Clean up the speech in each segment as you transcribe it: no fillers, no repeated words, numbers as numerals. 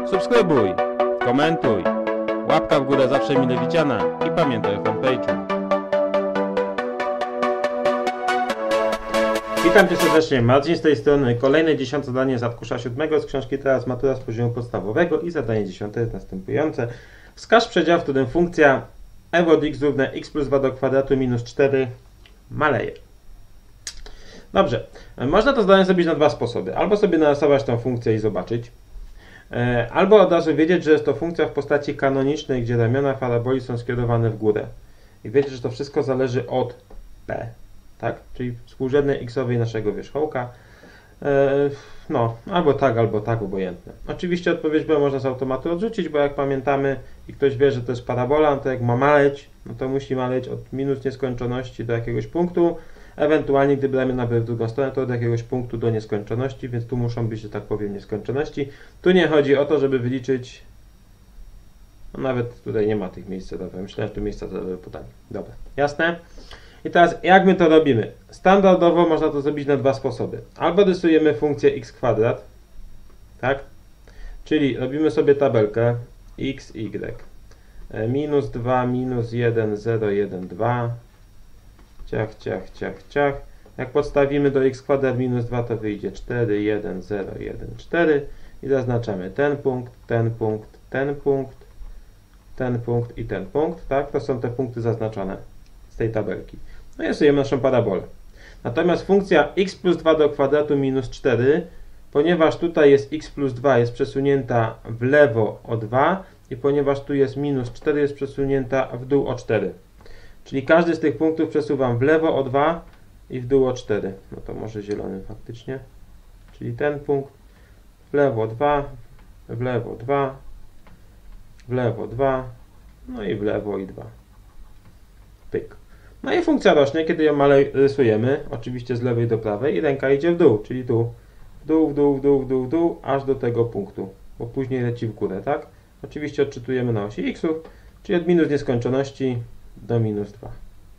Subskrybuj, komentuj, łapka w górę zawsze mile widziana i pamiętaj o fanpage'u. Witam Cię serdecznie, Marcin z tej strony. Kolejne 10 zadanie z arkusza 7 z książki Teraz matura z poziomu podstawowego i zadanie 10 jest następujące. Wskaż przedział, w którym funkcja f od x równa x plus 2 do kwadratu minus 4 maleje. Dobrze, można to zadanie zrobić na dwa sposoby. Albo sobie narysować tą funkcję i zobaczyć, albo od razu wiedzieć, że jest to funkcja w postaci kanonicznej, gdzie ramiona paraboli są skierowane w górę. I wiedzieć, że to wszystko zależy od p, tak? Czyli współrzędnej x-owej naszego wierzchołka. No, albo tak, obojętne. Oczywiście odpowiedź B można z automatu odrzucić, bo jak pamiętamy i ktoś wie, że to jest parabola, no to jak ma maleć, no to musi maleć od minus nieskończoności do jakiegoś punktu. Ewentualnie, gdyby ramiona były w drugą stronę, to od jakiegoś punktu do nieskończoności, więc tu muszą być, że tak powiem, nieskończoności. Tu nie chodzi o to, żeby wyliczyć, no nawet tutaj nie ma tych miejsc celowych. Myślałem, że tu miejsca celowe podanie. Dobra, jasne? I teraz jak my to robimy? Standardowo można to zrobić na dwa sposoby. Albo rysujemy funkcję x kwadrat, tak? Czyli robimy sobie tabelkę x, y, minus 2, minus 1, 0, 1, 2, ciach, ciach, ciach, ciach. Jak podstawimy do x kwadrat minus 2, to wyjdzie 4, 1, 0, 1, 4 i zaznaczamy ten punkt, ten punkt, ten punkt, ten punkt i ten punkt, tak? To są te punkty zaznaczone z tej tabelki. No i rysujemy naszą parabolę. Natomiast funkcja x plus 2 do kwadratu minus 4, ponieważ tutaj jest x plus 2, jest przesunięta w lewo o 2 i ponieważ tu jest minus 4, jest przesunięta w dół o 4. Czyli każdy z tych punktów przesuwam w lewo o 2 i w dół o 4. No to może zielonym faktycznie. Czyli ten punkt w lewo 2, w lewo 2, w lewo 2, no i w lewo i 2. Pyk. No i funkcja rośnie, kiedy ją rysujemy, oczywiście z lewej do prawej i ręka idzie w dół, czyli tu w dół, w dół, w dół, w dół, w dół, aż do tego punktu, bo później leci w górę, tak? Oczywiście odczytujemy na osi x-ów, czyli od minus nieskończoności do minus 2.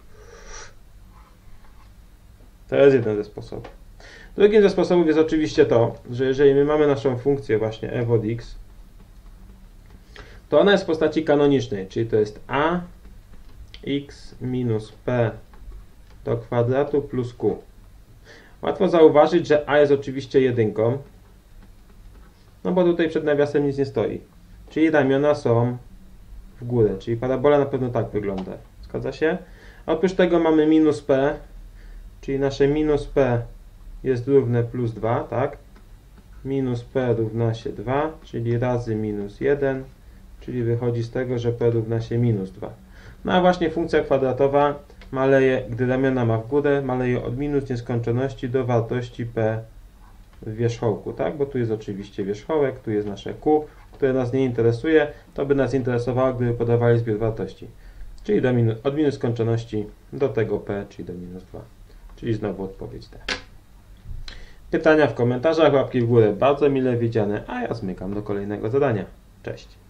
To jest jeden ze sposobów. Drugim ze sposobów jest oczywiście to, że jeżeli my mamy naszą funkcję właśnie f od x, to ona jest w postaci kanonicznej, czyli to jest a x minus p do kwadratu plus q. Łatwo zauważyć, że a jest oczywiście jedynką, no bo tutaj przed nawiasem nic nie stoi. Czyli ramiona są w górę, czyli parabola na pewno tak wygląda. Zgadza się? A oprócz tego mamy minus p, czyli nasze minus p jest równe plus 2, tak? Minus p równa się 2, czyli razy minus 1, czyli wychodzi z tego, że p równa się minus 2. No a właśnie funkcja kwadratowa maleje, gdy ramiona ma w górę, maleje od minus nieskończoności do wartości p w wierzchołku, tak? Bo tu jest oczywiście wierzchołek, tu jest nasze q, które nas nie interesuje, to by nas interesowało, gdyby podawali zbiór wartości. Czyli od minus skończoności do tego p, czyli do minus 2. Czyli znowu odpowiedź D. Pytania w komentarzach, łapki w górę bardzo mile widziane, a ja zmykam do kolejnego zadania. Cześć!